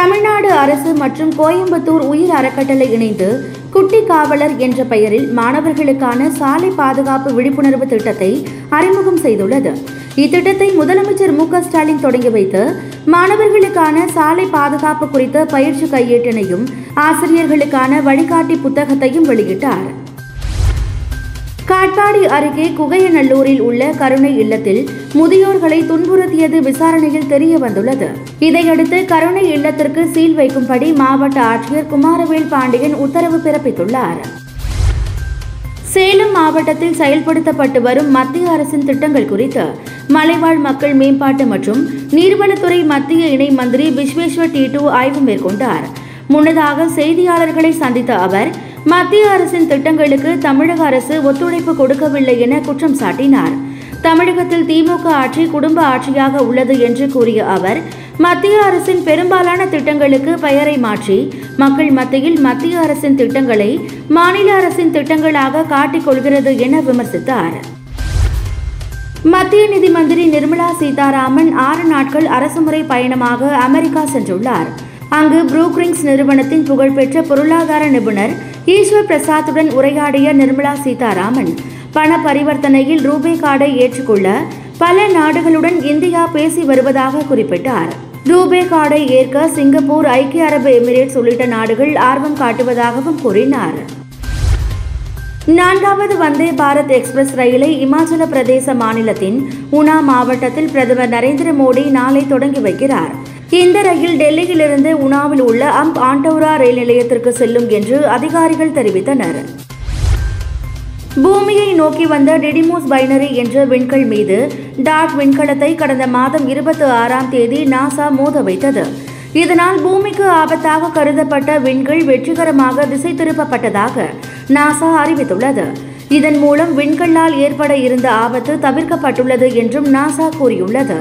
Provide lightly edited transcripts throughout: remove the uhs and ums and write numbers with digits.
தமிழ்நாடு அரசு மற்றும் கோயம்புத்தூர் உயிர் அறக்கட்டளை இணைந்து குட்டி காவலர் என்ற பெயரில் மாணவர்களுக்கான சாலை பாதுகாப்பு விழிப்புணர்வு திட்டத்தை அறிமுகம் செய்துள்ளது. இத்திட்டத்தை முதலமைச்சர் மு.க.ஸ்டாலின் தொடங்கி வைத்து மாணவர்களுக்கான சாலை பாதுகாப்பு குறித்த பயிற்சி கையேட்டினையும் ஆசிரியர்களுக்கான வழிகாட்டி புத்தகத்தையும் வெளியிட்டார். காட்பாடி அருகே குகையநல்லூரில் உள்ள கருணை இல்லத்தில் முதியோர்களை துன்புறுத்தியது விசாரணையில் தெரிய வந்துள்ளது. இதையடுத்து கருணை இல்லத்திற்கு சீல் வைக்கும்படி மாவட்ட ஆட்சியர் குமாரவேல் பாண்டியன் உத்தரவு பிறப்பித்துள்ளார். சேலம் மாவட்டத்தில் செயல்படுத்தப்பட்டு வரும் மத்திய அரசின் திட்டங்கள் குறித்து மலைவாழ் மக்கள் மேம்பாட்டு மற்றும் நீர்வளத்துறை மத்திய இணை மந்திரி விஸ்வேஸ்வர் டிட்டு ஆய்வு மேற்கொண்டார். முன்னதாக செய்தியாளர்களை சந்தித்த அவர் மத்திய அரசின் திட்டங்களுக்கு தமிழக அரசு ஒத்துழைப்பு கொடுக்கவில்லை என குற்றம் சாட்டினார். தமிழகத்தில் திமுக ஆட்சி குடும்ப ஆட்சியாக உள்ளது என்று கூறிய அவர் மத்திய அரசின் பெரும்பாலான திட்டங்களுக்கு பெயரை மாற்றி மக்கள் மத்தியில் மத்திய அரசின் திட்டங்களை மாநில அரசின் திட்டங்களாக காட்டிக் கொள்கிறது என விமர்சித்தார். மத்திய நிதி மந்திரி நிர்மலா சீதாராமன் 6 நாட்கள் அரசுமுறை பயணமாக அமெரிக்கா சென்றுள்ளார். அங்கு ப்ரூக்ரிங்ஸ் நிறுவனத்தின் புகழ்பெற்ற பொருளாதார நிபுணர் ஈஸ்வர் பிரசாத்துடன் உரையாடிய நிர்மலா சீதாராமன் பண பரிவர்த்தனையில் ரூபே கார்டை ஏற்றுக்கொள்ள பல நாடுகளுடன் இந்தியா பேசி வருவதாக குறிப்பிட்டார். ரூபே கார்டை ஏற்க சிங்கப்பூர், ஐக்கிய அரபு எமிரேட்ஸ் உள்ளிட்ட நாடுகள் ஆர்வம் காட்டுவதாகவும் கூறினார். 4வது வந்தே பாரத் எக்ஸ்பிரஸ் ரயிலை இமாச்சல பிரதேச மாநிலத்தின் உனா மாவட்டத்தில் பிரதமர் நரேந்திர மோடி நாளை தொடங்கி வைக்கிறார். இந்த ரயில் டெல்லியிலிருந்து உனாவில் உள்ள அம்ப் ஆண்டோரா ரயில் நிலையத்திற்கு செல்லும் என்று அதிகாரிகள் தெரிவித்தனர். பூமியை நோக்கி வந்த டிடிமோஸ் பைனரி என்ற விண்கல் மீது டாட் விண்கலத்தை கடந்த மாதம் 26ஆம் தேதி நாசா மோத வைத்தது. இதனால் பூமிக்கு ஆபத்தாக கருதப்பட்ட விண்கல் வெற்றிகரமாக திசை திருப்பப்பட்டதாக நாசா அறிவித்துள்ளது. இதன் மூலம் விண்கல்லால் ஏற்பட இருந்த ஆபத்து தவிர்க்கப்பட்டுள்ளது என்றும் நாசா கூறியுள்ளது.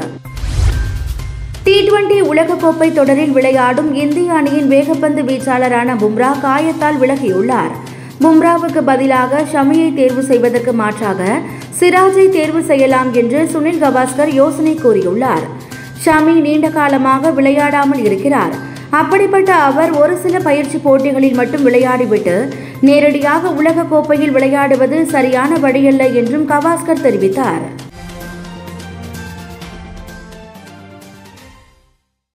T20 உலகக்கோப்பை தொடரில் விளையாடும் இந்திய அணியின் வேகப்பந்து வீச்சாளரான பும்ரா காயத்தால் விலகியுள்ளார். பும்ராவுக்கு பதிலாக ஷமியை தேர்வு செய்வதற்கு மாற்றாக சிராஜை தேர்வு செய்யலாம் என்று சுனில் கவாஸ்கர் யோசனை கூறியுள்ளார். ஷமி நீண்ட காலமாக விளையாடாமல் இருக்கிறார். அப்படிப்பட்ட அவர் ஒரு சில பயிற்சி போட்டிகளில் மட்டும் விளையாடிவிட்டு நேரடியாக உலகக்கோப்பையில் விளையாடுவது சரியான வழியல்ல என்றும் கவாஸ்கர் தெரிவித்தார்.